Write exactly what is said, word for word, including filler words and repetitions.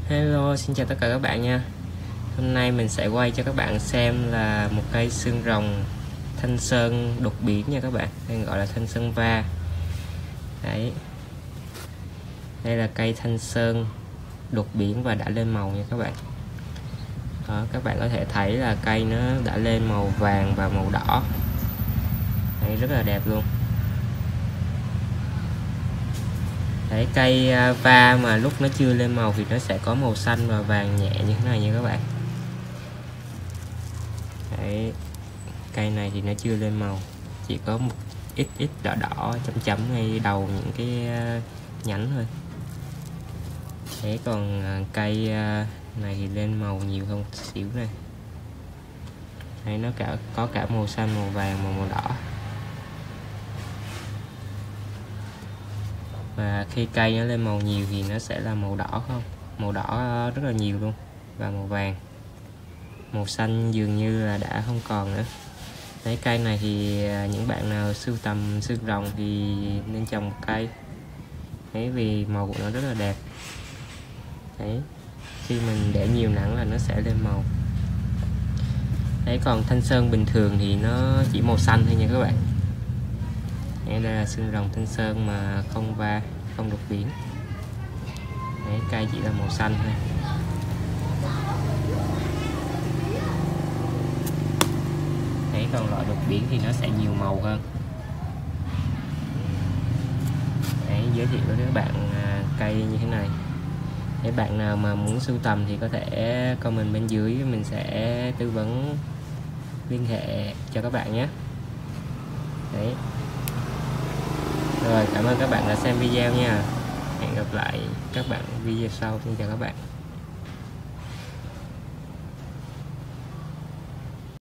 Hello, xin chào tất cả các bạn nha. Hôm nay mình sẽ quay cho các bạn xem là một cây xương rồng thanh sơn đột biến nha các bạn, hay gọi là thanh sơn va. Đấy, đây là cây thanh sơn đột biến và đã lên màu nha các bạn. Đó, các bạn có thể thấy là cây nó đã lên màu vàng và màu đỏ. Đấy, rất là đẹp luôn. Đấy, cây va mà lúc nó chưa lên màu thì nó sẽ có màu xanh và vàng nhẹ như thế này nha các bạn. Đấy, cây này thì nó chưa lên màu, chỉ có một ít ít đỏ đỏ chấm chấm ngay đầu những cái nhánh thôi. Đấy, còn cây này thì lên màu nhiều hơn một xíu này. Đấy, nó cả có cả màu xanh, màu vàng và màu đỏ. Và khi cây nó lên màu nhiều thì nó sẽ là màu đỏ không? Màu đỏ rất là nhiều luôn, và màu vàng. Màu xanh dường như là đã không còn nữa. Đấy, cây này thì những bạn nào sưu tầm xương rồng thì nên trồng một cây. Đấy, vì màu của nó rất là đẹp. Đấy, khi mình để nhiều nắng là nó sẽ lên màu. Đấy, còn thanh sơn bình thường thì nó chỉ màu xanh thôi nha các bạn. Đây là xương rồng thanh sơn mà không va, không đột biến. Đấy, cây chỉ là màu xanh thôi. Đấy, còn loại đột biến thì nó sẽ nhiều màu hơn. Đấy, giới thiệu với các bạn cây như thế này. Để bạn nào mà muốn sưu tầm thì có thể comment bên dưới, mình sẽ tư vấn liên hệ cho các bạn nhé. Đấy. Rồi, cảm ơn các bạn đã xem video nha. Hẹn gặp lại các bạn video sau. Xin chào các bạn.